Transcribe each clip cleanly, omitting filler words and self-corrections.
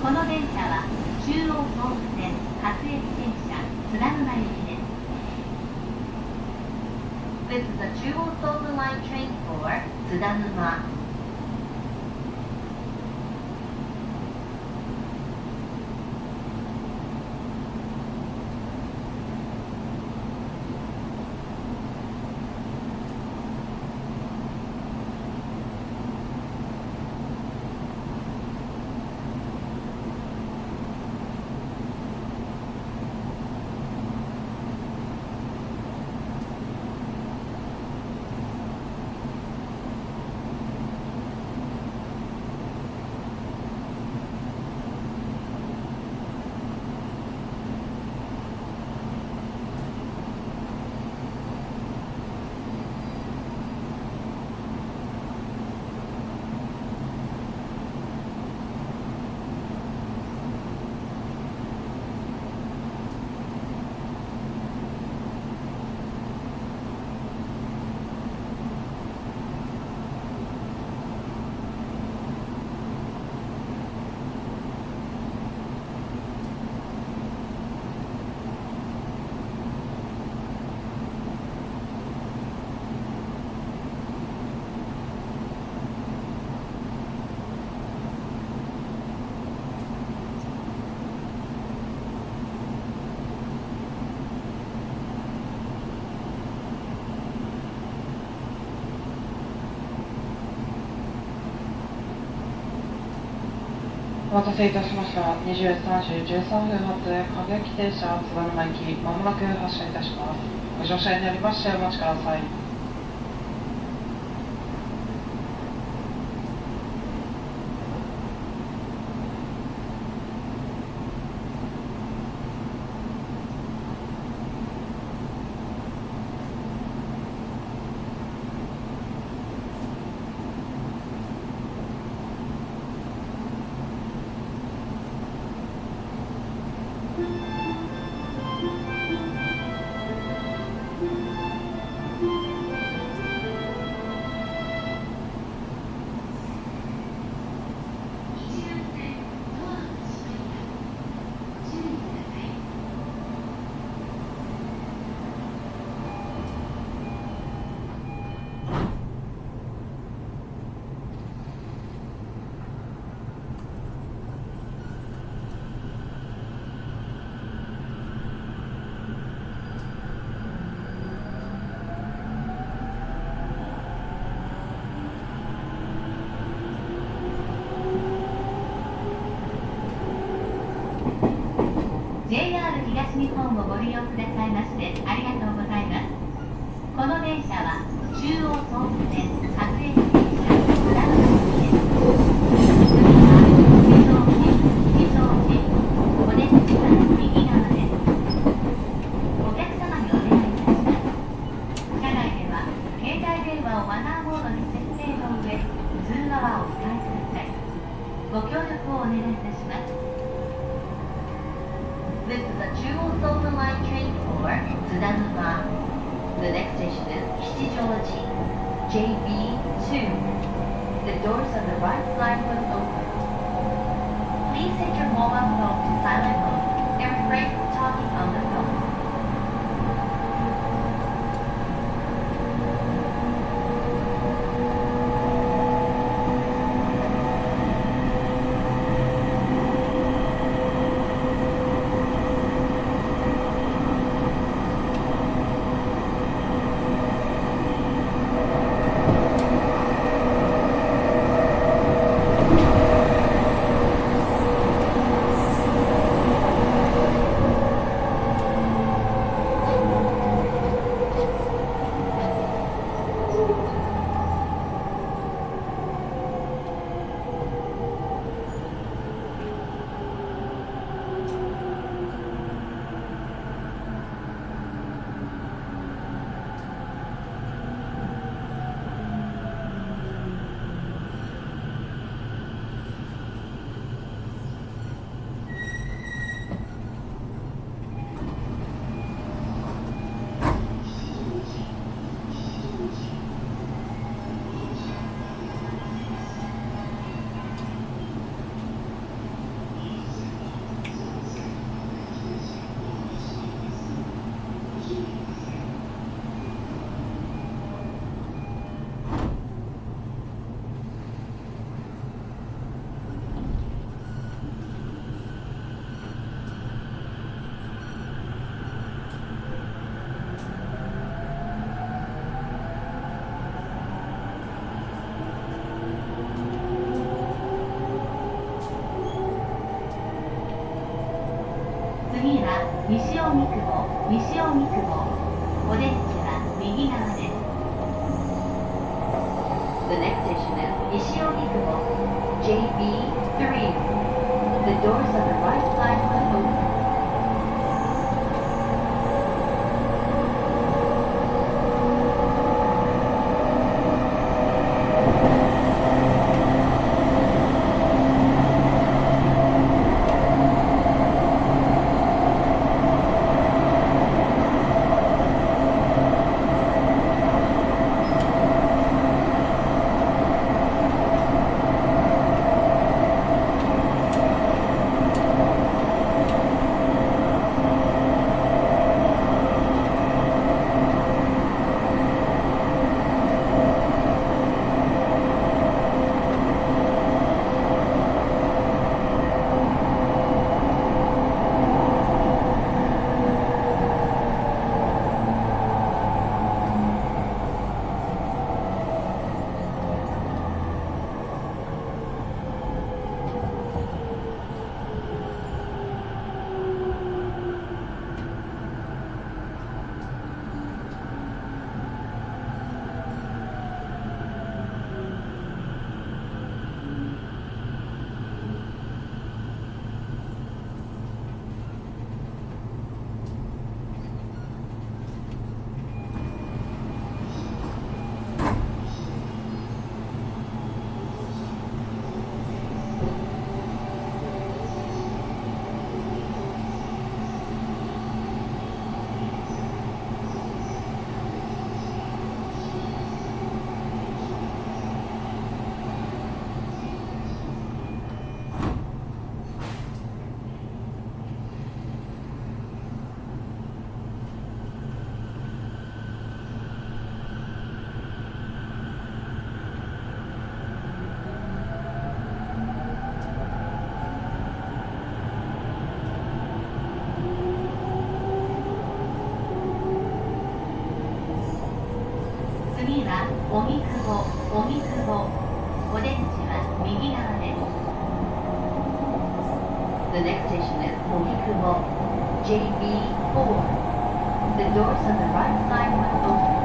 この電車は中央総武線勝駅電車津田沼行きです。This is a 中央総武 line train for 津田沼。 お待たせいたしました。23時13分発各駅停車津田沼行き、まもなく発車いたします。ご乗車になりましてお待ちください。 JR 東日本をご利用くださいましてありがとうございます。この電車は中央総武線各駅電車津田沼行きです。次は非常時、お出口は右側です。お客様にお願いいたします。車内では携帯電話をマナーモードに設定の上、通話をお控えください。ご協力をお願いいたします。This is a 中央総武 line train for 津田沼。The next station is 吉祥寺 JB2. The doors on the right side will open. Please set your mobile phone to silent mode and refrain from talking on the phone. 西荻窪、西荻窪。お出口は右側です。The next station is 西荻窪 JB3. The doors on the right side will open. 次は荻窪、荻窪。お出口は右側です。The next station is 荻窪 JB4. The doors on the right side will open.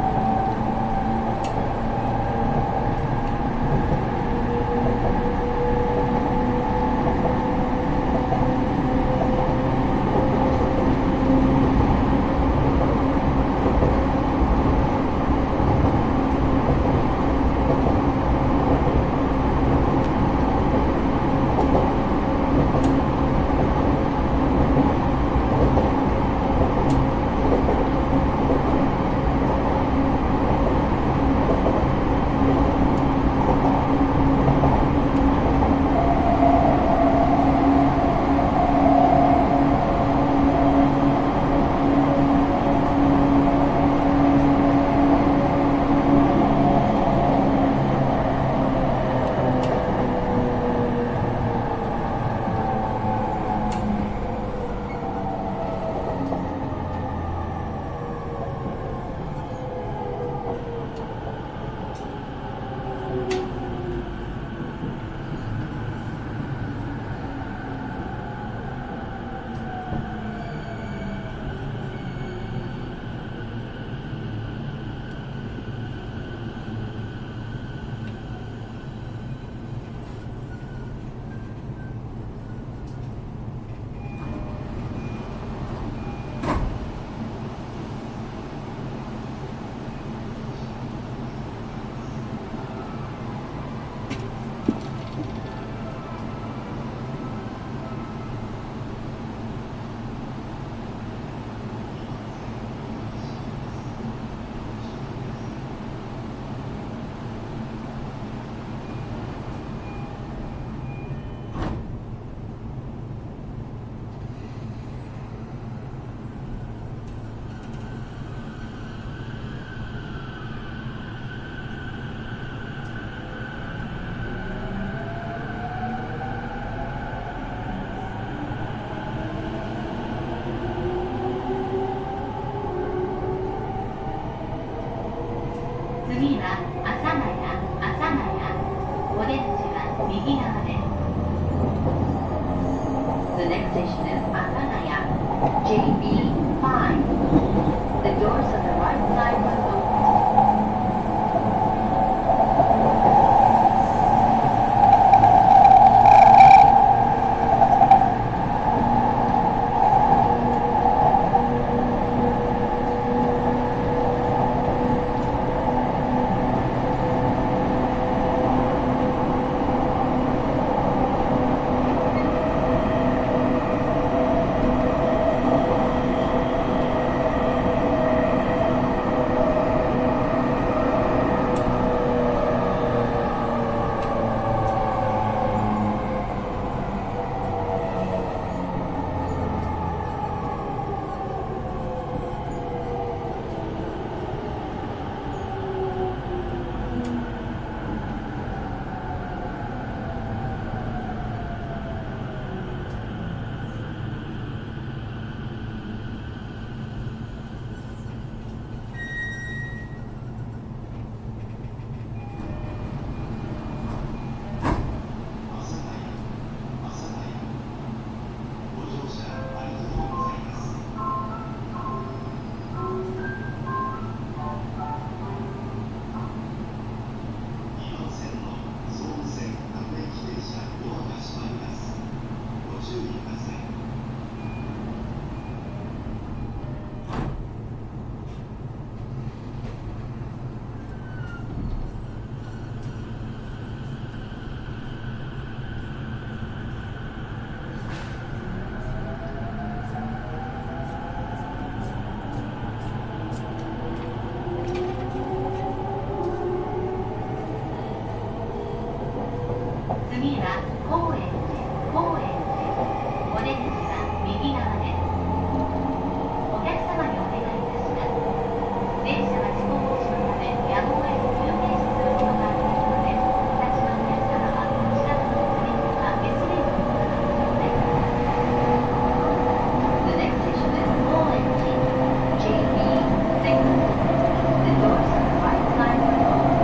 次は阿佐ヶ谷、阿佐ヶ谷。お出口は右側です。The next station is 阿佐ヶ谷。 JB5. The doors on the right side will open. 次は高円寺お出口は右側です。お客様にお願いいたします。電車は事故防止のためやむを得ず急停止することがありますので、お立ちの皆様はこちらの乗りとか別レーンの方がお願いください。The next station is 高円寺 JB6. The doors on the right side will open.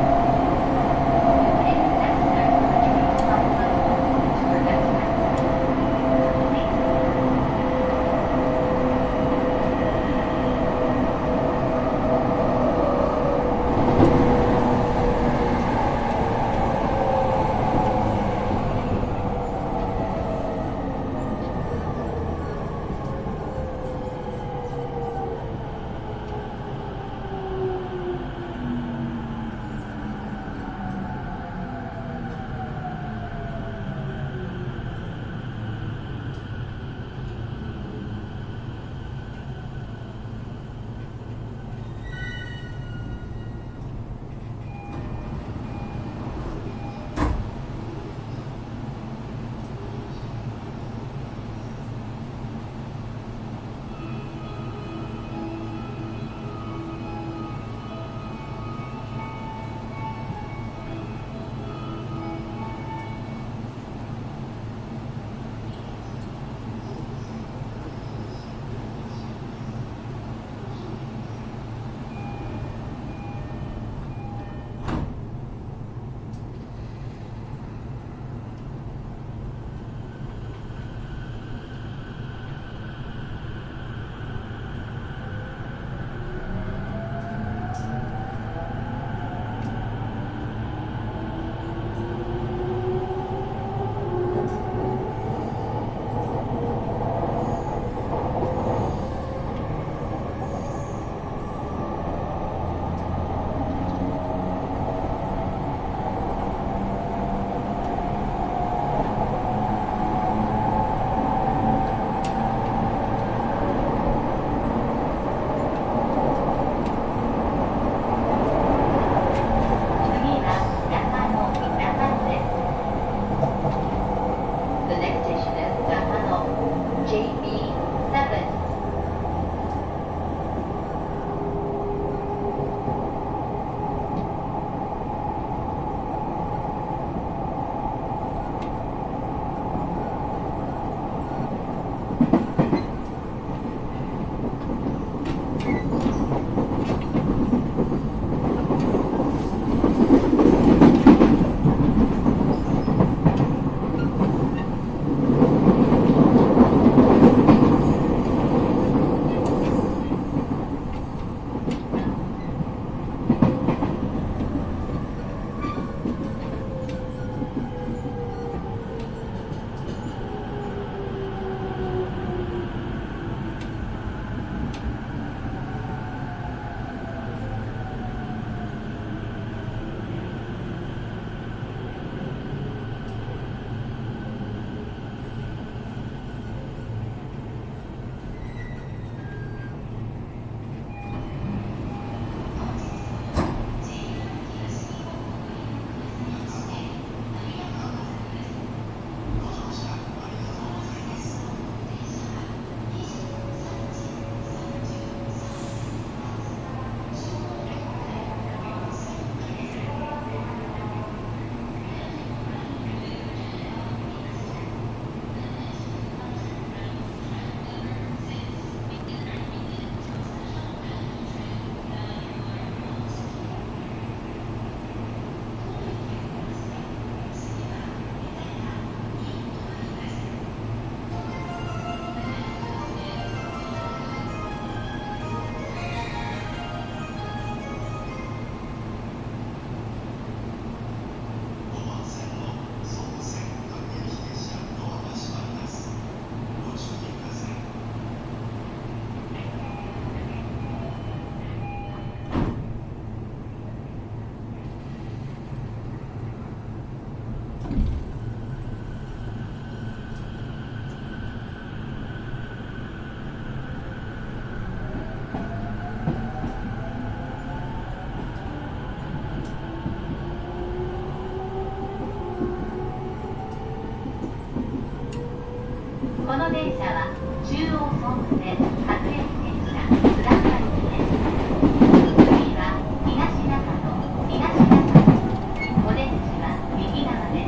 この電車は中央総武線各駅電車津田沼行きです。次は東中野、東中野。お出口は右側です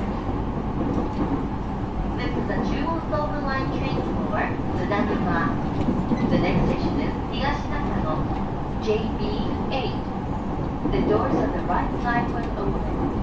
。This is a 中央総武 line train for 津田沼. The next station is 東中野 JB8. The doors on the right side will open.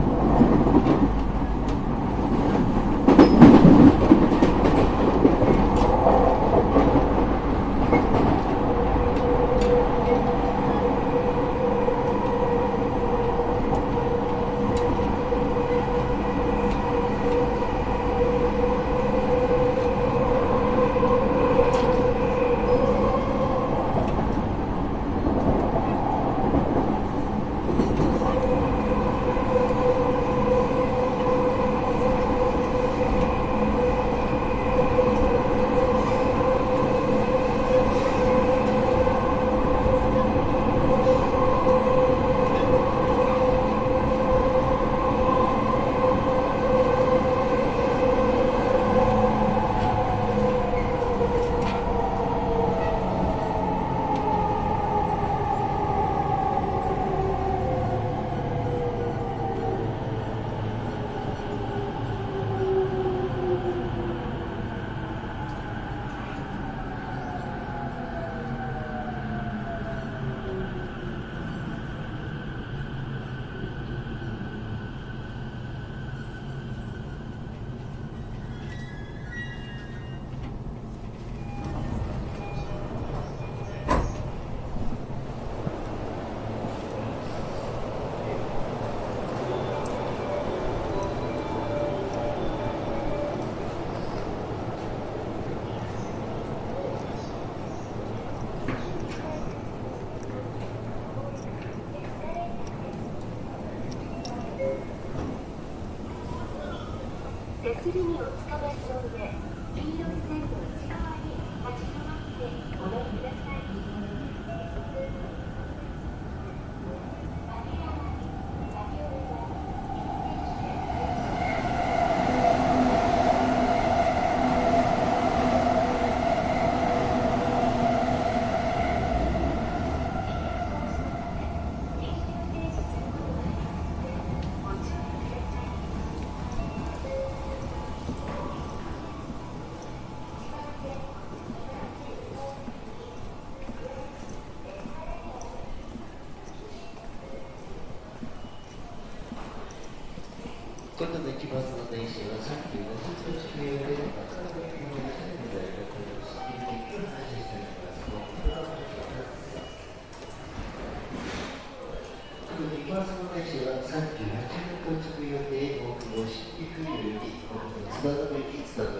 手すりにおつかまりの上、黄色い線の内側に立ち止まってお乗りください。 今度の行きますの電車は3キロの通常地区用で松原の駅の線路でご利用し、入駅を開始しております。今度の行きますの電車は3キロ8分到着予定大久保新宿より津田沼行き津田沼